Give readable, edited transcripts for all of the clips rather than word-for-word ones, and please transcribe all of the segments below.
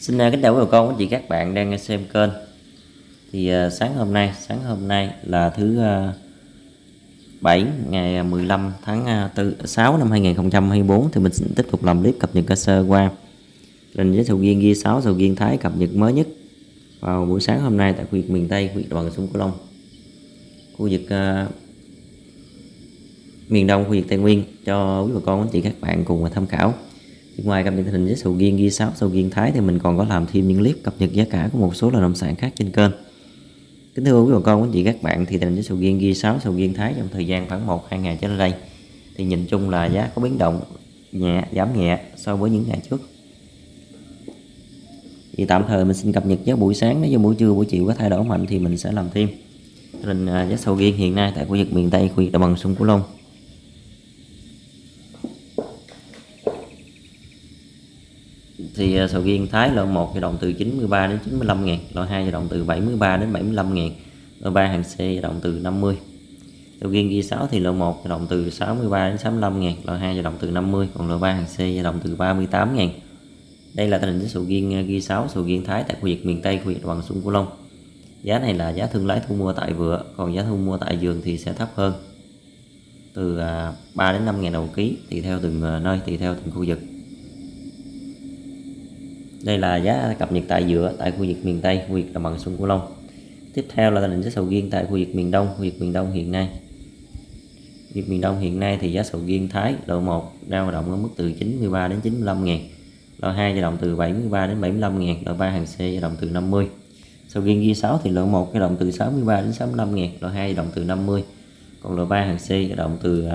Xin kính chào quý bà con, quý chị các bạn đang xem kênh. Thì sáng hôm nay là thứ 7 ngày 15 tháng 6 năm 2024 thì mình sẽ tiếp tục làm clip cập nhật sơ qua trình với sầu riêng Ghi 6 sầu riêng Thái cập nhật mới nhất vào buổi sáng hôm nay tại khu vực miền Tây, khu vực đồng bằng sông Cửu Long, khu vực miền Đông, khu vực Tây Nguyên cho quý bà con, quý chị các bạn cùng tham khảo. Ngoài cập nhật tình hình với sầu riêng Ghi 6 sầu riêng Thái thì mình còn có làm thêm những clip cập nhật giá cả của một số loại nông sản khác trên kênh. Kính thưa quý bà con, quý chị các bạn, thì tình hình với sầu riêng Ghi 6 sầu riêng Thái trong thời gian khoảng 1-2 ngày trở lại đây thì nhìn chung là giá có biến động nhẹ, giảm nhẹ so với những ngày trước. Thì tạm thời mình xin cập nhật giá buổi sáng, nếu như buổi trưa buổi chiều có thay đổi mạnh thì mình sẽ làm thêm. Tình hình giá sầu riêng hiện nay tại khu vực miền Tây, khu vực đồng bằng sông Cửu Long. Thì sầu riêng Thái loại 1 dao động từ 93 đến 95 ngàn, loại 2 dao động từ 73 đến 75 ngàn, loại 3 hàng C dao động từ 50. Sầu riêng Ghi 6 thì loại 1 dao động từ 63 đến 65 ngàn, loại 2 dao động từ 50, còn loại 3 hàng C dao động từ 38 ngàn. Đây là tình hình với sầu riêng Ghi 6 sầu riêng Thái tại khu vực miền Tây, khu vực đồng bằng sông Cửu Long. Giá này là giá thương lái thu mua tại vựa, còn giá thu mua tại vườn thì sẽ thấp hơn, từ 3 đến 5 ngàn đồng ký tùy theo từng nơi, tùy theo từng khu vực. Đây là giá cập nhật tại vựa tại khu vực miền Tây, khu vực đồng bằng sông Cửu Long. Tiếp theo là tình hình giá sầu riêng tại khu vực miền Đông, khu vực miền Đông hiện nay. Khu vực miền Đông hiện nay thì giá sầu riêng Thái loại 1 dao động ở mức từ 93 đến 95 ngàn, loại 2 dao động từ 73 đến 75 ngàn, loại 3 hàng C dao động từ 50. Sầu riêng Ghi 6 thì loại 1 dao động từ 63 đến 65 ngàn, loại 2 dao động từ 50, còn loại 3 hàng C dao động từ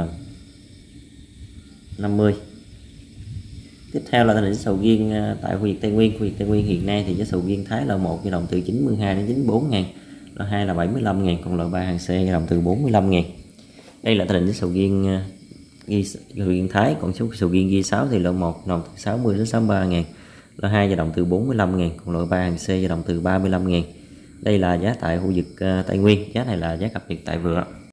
50. Tiếp theo là tình hình sầu riêng tại khu vực Tây Nguyên. Khu vực Tây Nguyên hiện nay thì giá sầu riêng Thái loại 1 dao động từ 92 đến 94 ngàn, loại 2 là 75 ngàn, còn loại 3 hàng C dao động từ 45 ngàn. Đây là tình hình sầu riêng sầu riêng Thái. Còn số sầu riêng Ghi 6 thì loại 1 dao động từ 60 đến 63 ngàn, loại 2 dao động từ 45 ngàn, còn loại 3 hàng C dao động từ 35 ngàn. Đây là giá tại khu vực Tây Nguyên, giá này là giá cập nhật tại vựa.